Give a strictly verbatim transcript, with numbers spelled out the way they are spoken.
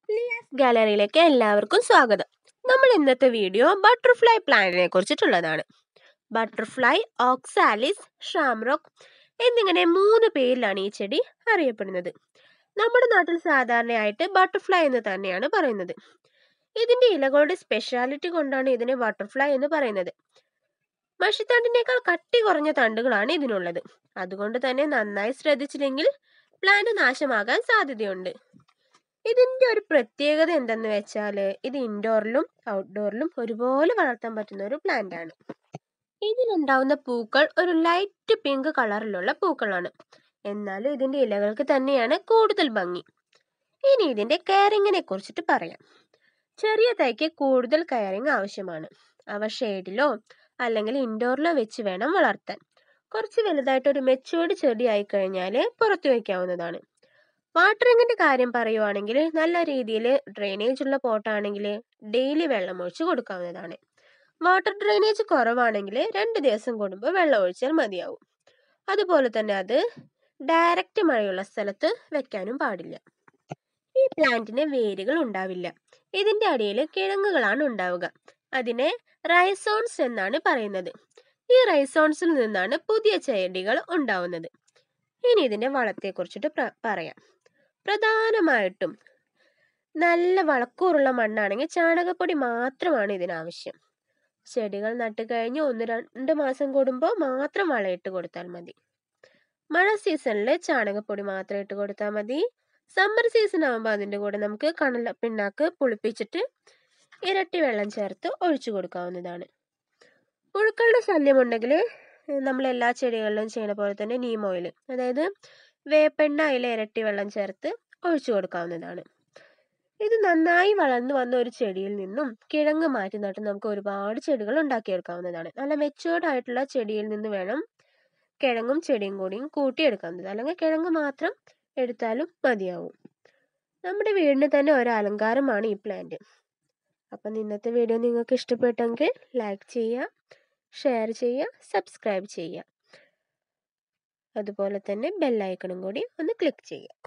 ലിയാസ് ഗാലറിയിലേക്ക് എല്ലാവർക്കും സ്വാഗതം. നമ്മൾ ഇന്നത്തെ വീഡിയോ ബട്ടർഫ്ലൈ പ്ലാന്റിനെ കുറിച്ചിട്ടുള്ളതാണ്. ബട്ടർഫ്ലൈ, ഓക്സാലിസ്, ഷാംറോക്ക് എന്നിങ്ങനെ മൂന്ന് പേരിലാണ് ഈ ചെടി അറിയപ്പെടുന്നത്. നമ്മുടെ നാട്ടിൽ സാധാരണയായിട്ട് ബട്ടർഫ്ലൈ എന്ന് തന്നെയാണ് പറയുന്നത്. ഇതിന്റെ ഇലകളുടെ സ്പെഷ്യാലിറ്റി കൊണ്ടാണ് ഇതിനെ ബട്ടർഫ്ലൈ എന്ന് പറയുന്നത്. മഷിത്തണ്ടിനേക്കാൾ കട്ടി കുറഞ്ഞ തണ്ടുകളാണ് ഇതിനുള്ളത്. അതുകൊണ്ട് തന്നെ നന്നായി ശ്രദ്ധിച്ചില്ലെങ്കിൽ പ്ലാന്റ് നാശമാകാൻ സാധ്യതയുണ്ട്. ഇതിന്റെ ഒരു പ്രത്യേകത എന്തെന്ന് വെച്ചാൽ ഇത് ഇൻഡോറിലും ഔട്ട്ഡോറിലും ഒരുപോലെ വളർത്താൻ പറ്റുന്ന ഒരു പ്ലാന്റ് ആണ്. ഇതിലുണ്ടാവുന്ന പൂക്കൾ ഒരു ലൈറ്റ് പിങ്ക് കളറിലുള്ള പൂക്കളാണ്. എന്നാലും ഇതിന്റെ ഇലകൾക്ക് തന്നെയാണ് കൂടുതൽ ഭംഗി. ഇനി ഇതിന്റെ കെയറിങ്ങിനെ കുറിച്ചിട്ട് പറയാം. ചെറിയ തൈക്ക് കൂടുതൽ കെയറിങ് ആവശ്യമാണ്. അവ ഷെയ്ഡിലോ അല്ലെങ്കിൽ ഇൻഡോറിലോ വെച്ച് വേണം വളർത്താൻ. കുറച്ച് വലുതായിട്ട് ഒരു മെച്ചൂർഡ് ചെടി ആയി കഴിഞ്ഞാൽ പുറത്തു വയ്ക്കാവുന്നതാണ്. വാട്ടറിങ്ങിന്റെ കാര്യം പറയുവാണെങ്കിൽ നല്ല രീതിയിൽ ഡ്രെയിനേജ് ഉള്ള പോട്ടാണെങ്കിൽ ഡെയിലി വെള്ളം ഒഴിച്ച് കൊടുക്കാവുന്നതാണ്. വാട്ടർ ഡ്രെയിനേജ് കുറവാണെങ്കിൽ രണ്ട് ദിവസം കൂടുമ്പോൾ വെള്ളം ഒഴിച്ചാൽ മതിയാവും. അതുപോലെ തന്നെ അത് ഡയറക്റ്റ് മഴയുള്ള സ്ഥലത്ത് വെക്കാനും പാടില്ല. ഈ പ്ലാന്റിന് വേരുകൾ ഉണ്ടാവില്ല. ഇതിന്റെ അടിയിൽ കിഴങ്ങുകളാണ് ഉണ്ടാവുക. അതിനെ റൈസോൺസ് എന്നാണ് പറയുന്നത്. ഈ റൈസോൺസിൽ നിന്നാണ് പുതിയ ചെടികൾ ഉണ്ടാവുന്നത്. ഇനി ഇതിന്റെ വളത്തെ കുറിച്ചിട്ട് പറയാം. പ്രധാനമായിട്ടും നല്ല വളക്കൂറുള്ള മണ്ണാണെങ്കിൽ ചാണകപ്പൊടി മാത്രമാണ് ഇതിനാവശ്യം. ചെടികൾ നട്ടു കഴിഞ്ഞ് ഒന്ന് രണ്ട് മാസം കൂടുമ്പോൾ മാത്രം വളമിട്ട് കൊടുത്താൽ മതി. മഴ സീസണിൽ ചാണകപ്പൊടി മാത്രം ഇട്ട് കൊടുത്താൽ മതി. സമ്മർ സീസൺ ആകുമ്പോൾ അതിൻ്റെ കൂടെ നമുക്ക് കടല പിണ്ണാക്ക് പുളിപ്പിച്ചിട്ട് ഇരട്ടി വെള്ളം ചേർത്ത് ഒഴിച്ചു കൊടുക്കാവുന്നതാണ്. പുഴുക്കളുടെ ശല്യമുണ്ടെങ്കിൽ നമ്മൾ എല്ലാ ചെടികളിലും ചെയ്യുന്ന പോലെ തന്നെ നീം ഓയിൽ, അതായത് വേപ്പെണ്ണ അതിൽ ഇരട്ടി വെള്ളം ചേർത്ത് ഒഴിച്ചു കൊടുക്കാവുന്നതാണ്. ഇത് നന്നായി വളർന്നു വന്ന ഒരു ചെടിയിൽ നിന്നും കിഴങ്ങ് മാറ്റി നട്ട് നമുക്ക് ഒരുപാട് ചെടികൾ ഉണ്ടാക്കിയെടുക്കാവുന്നതാണ്. നല്ല മെച്ചുവേർഡ് ആയിട്ടുള്ള ചെടിയിൽ നിന്ന് വേണം കിഴങ്ങും ചെടിയും കൂടിയും കൂട്ടിയെടുക്കാവുന്നത്. അല്ലെങ്കിൽ കിഴങ്ങ് മാത്രം എടുത്താലും മതിയാവും. നമ്മുടെ വീടിന് തന്നെ ഒരു അലങ്കാരമാണ് ഈ പ്ലാന്റ്. അപ്പം ഇന്നത്തെ വീഡിയോ നിങ്ങൾക്ക് ഇഷ്ടപ്പെട്ടെങ്കിൽ ലൈക്ക് ചെയ്യുക, ഷെയർ ചെയ്യുക, സബ്സ്ക്രൈബ് ചെയ്യുക. അതുപോലെ തന്നെ ബെല്ലൈക്കണും കൂടി ഒന്ന് ക്ലിക്ക് ചെയ്യുക.